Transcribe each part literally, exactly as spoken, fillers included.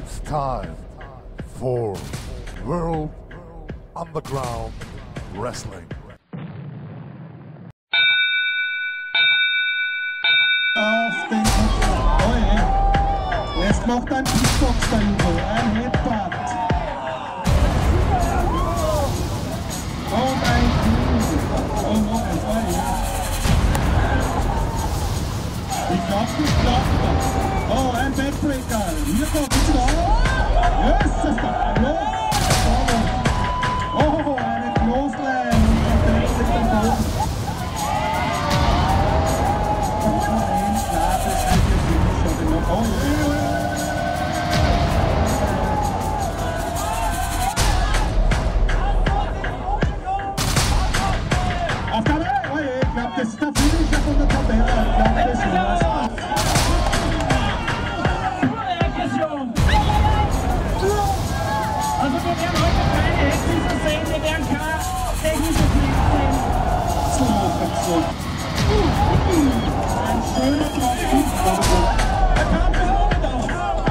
It's time for World Underground Wrestling. Auf den Kopf. Oh je. Jetzt macht ein Beatbox da Hugo. Ein Headbutt. Und ein Kuh. Oh, noch ein. Oh je. Ich glaub, das klappt noch. Oh, ein Backbreaker. Hier kommt es noch. Yes, das ist hallo. Oh, eine Clothesline. Und der Dreck mit dem Boden. Oh yeah! Auf der Reihe! Oh je, ich glaube, das ist der Finisher von der Tabelle. Ich glaube, das war's. Also wir werden heute keine Hexen sehen, wir werden keine technische Fliegen sehen. So, so. Ein schöner Klapp. Der Kampf ist ohne da.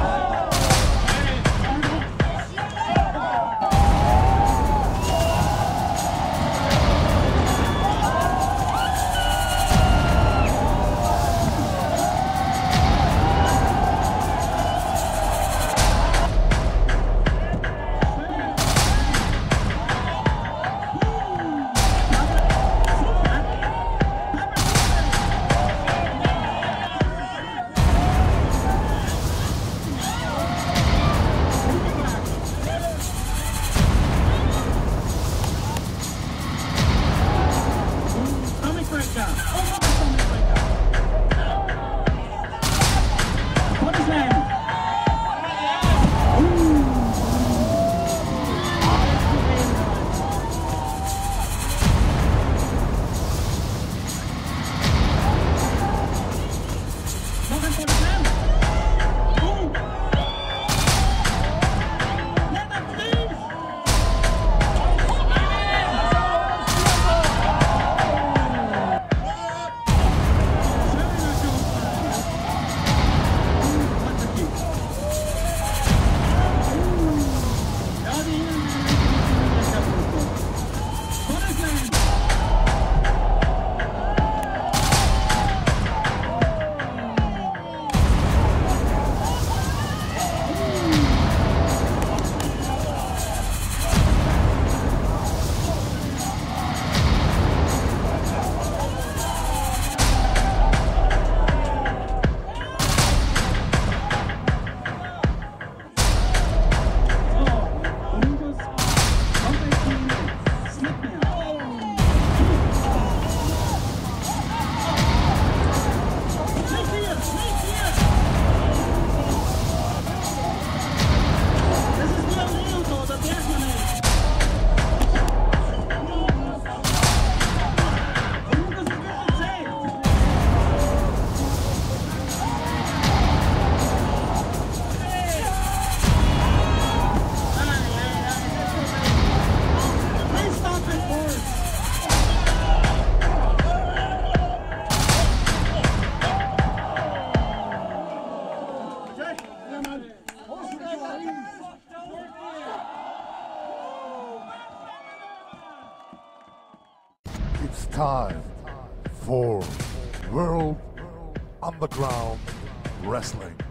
It's time for World Underground Wrestling.